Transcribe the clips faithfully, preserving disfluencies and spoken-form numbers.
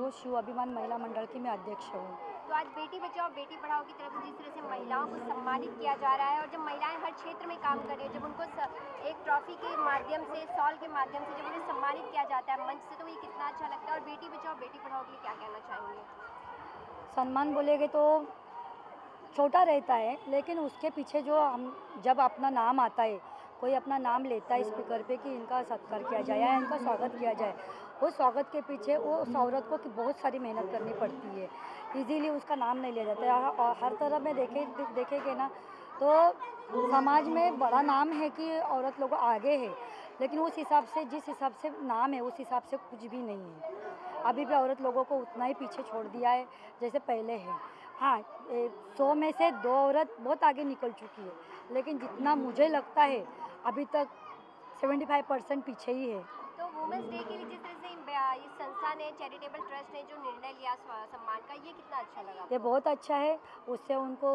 हूँ, शिव अभिमान महिला मंडल की मैं अध्यक्ष हूँ। तो आज बेटी बचाओ बेटी पढ़ाओ की तरफ से जिस तरह से महिलाओं को सम्मानित किया जा रहा है और जब महिलाएं हर क्षेत्र में काम कर रही है, जब उनको एक ट्रॉफी के माध्यम से, सॉल के माध्यम से जब उन्हें सम्मानित किया जाता है मंच से, तो ये कितना अच्छा लगता है। और बेटी बचाओ बेटी पढ़ाओ के लिए क्या कहना चाहेंगे? सम्मान बोलेगे तो छोटा रहता है, लेकिन उसके पीछे जो हम जब अपना नाम आता है, कोई अपना नाम लेता है स्पीकर पे कि इनका सत्कार किया जाए या इनका स्वागत किया जाए, उस स्वागत के पीछे वो उस औरत को कि बहुत सारी मेहनत करनी पड़ती है। इजीली उसका नाम नहीं लिया जाता है। और हर तरह में देखे देखेंगे ना तो समाज में बड़ा नाम है कि औरत लोग आगे है, लेकिन उस हिसाब से जिस हिसाब से नाम है उस हिसाब से कुछ भी नहीं है। अभी भी औरत लोगों को उतना ही पीछे छोड़ दिया है जैसे पहले है। हाँ, सौ में से दो औरत बहुत आगे निकल चुकी है, लेकिन जितना मुझे लगता है अभी तक पचहत्तर परसेंट पीछे ही है। तो वुमेंस डे के लिए जिस तरह से इस संस्था ने, चैरिटेबल ट्रस्ट ने जो निर्णय लिया सम्मान का, ये कितना अच्छा लगा? ये बहुत अच्छा है। उससे उनको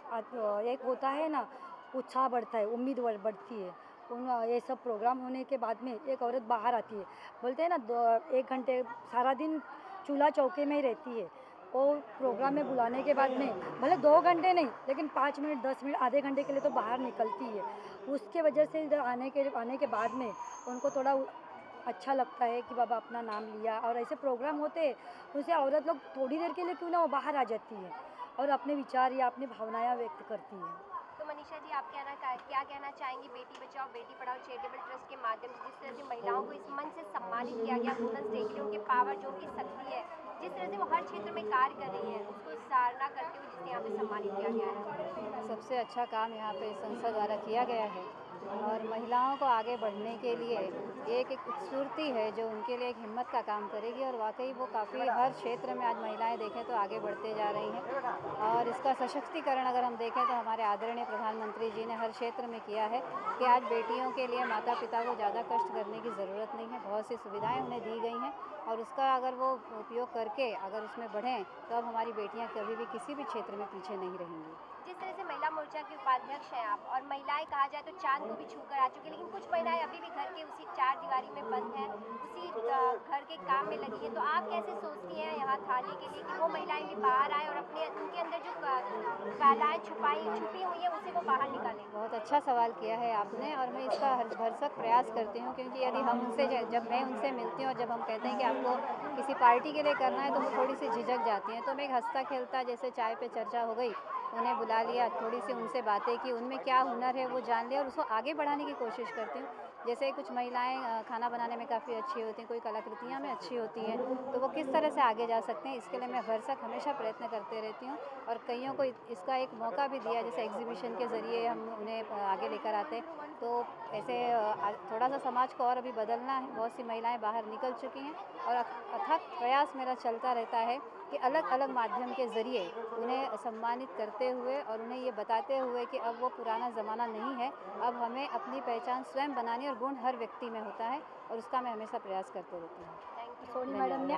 एक होता है ना, उत्साह बढ़ता है, उम्मीद बढ़ती है। उन ये सब प्रोग्राम होने के बाद में एक औरत बाहर आती है, बोलते हैं ना दो एक घंटे सारा दिन चूल्हा चौके में ही रहती है, वो प्रोग्राम में बुलाने के बाद में भले दो घंटे नहीं लेकिन पाँच मिनट दस मिनट आधे घंटे के लिए तो बाहर निकलती है। उसके वजह से इधर आने के आने के बाद में उनको थोड़ा अच्छा लगता है कि बाबा अपना नाम लिया। और ऐसे प्रोग्राम होते हैं उनसे औरत लोग थोड़ी देर के लिए क्यों ना वो बाहर आ जाती है और अपने विचार या अपनी भावनाएं व्यक्त करती है। तो मनीषा जी, आप कहना क्या कहना चाहेंगी बेटी बचाओ बेटी पढ़ाओ चैरिटेबल ट्रस्ट के माध्यम से जिस तरह से महिलाओं को इस मंच से सम्मानित किया गया वुमेंस डे के लिए, उनके पावर जो उनकी शक्ति है, जिस तरह से वो हर क्षेत्र में कार्य कर रही है, उसको सराहना करते हुए जिसे यहाँ पे सम्मानित किया गया है? सबसे अच्छा काम यहाँ पे संस्था द्वारा किया गया है और महिलाओं को आगे बढ़ने के लिए एक एक खूबसूरती है जो उनके लिए एक हिम्मत का काम करेगी। और वाकई वो काफ़ी हर क्षेत्र में आज महिलाएं देखें तो आगे बढ़ते जा रही हैं। और इसका सशक्तिकरण अगर हम देखें तो हमारे आदरणीय प्रधानमंत्री जी ने हर क्षेत्र में किया है कि आज बेटियों के लिए माता पिता को ज़्यादा कष्ट करने की ज़रूरत नहीं है, बहुत सी सुविधाएँ उन्हें दी गई हैं और उसका अगर वो उपयोग करके अगर उसमें बढ़ें तो अब हमारी बेटियाँ कभी भी किसी भी क्षेत्र में पीछे नहीं रहेंगी। जिस तरह से महिला मोर्चा के उपाध्यक्ष हैं आप, और महिलाएं कहा जाए तो चांद को भी छूकर आ चुकी है, लेकिन कुछ महिलाएं अभी भी घर के उसी चार दीवारी में बंद हैं, उसी घर के काम में लगी हैं। तो आप कैसे सोचती हैं यहाँ थाने के लिए कि वो महिलाएं भी बाहर आए और अपने उनके अंदर जो कलाएं छुपाई छुपी हुई हैं उसे वो बाहर निकालें? बहुत अच्छा सवाल किया है आपने और मैं इसका हर भरसक प्रयास करती हूँ, क्योंकि यदि हम उनसे जब मैं उनसे मिलती हूँ और जब हम कहते हैं कि आपको किसी पार्टी के लिए करना है तो वो थोड़ी सी झिझक जाती हैं। तो मैं एक हंसता खेलता जैसे चाय पे चर्चा हो गई, उन्हें बुला लिया, थोड़ी सी उनसे बातें की, उनमें क्या हुनर है वो जान लिया और उसको आगे बढ़ाने की कोशिश करती हूँ। जैसे कुछ महिलाएं खाना बनाने में काफ़ी अच्छी होती हैं, कोई कलाकृतियाँ में अच्छी होती हैं, तो वो किस तरह से आगे जा सकते हैं, इसके लिए मैं भरसक हमेशा प्रयत्न करते रहती हूँ। और कईयों को इसका एक मौका भी दिया, जैसे एग्जीबिशन के ज़रिए हम उन्हें आगे लेकर आते हैं। तो ऐसे थोड़ा सा समाज को और अभी बदलना है। बहुत सी महिलाएं बाहर निकल चुकी हैं और अथक प्रयास मेरा चलता रहता है कि अलग अलग माध्यम के ज़रिए उन्हें सम्मानित करते हुए और उन्हें ये बताते हुए कि अब वो पुराना ज़माना नहीं है, अब हमें अपनी पहचान स्वयं बनानी और गुण हर व्यक्ति में होता है और उसका मैं हमेशा प्रयास करते रहती हूँ। Thank you. सोनी मैडम ने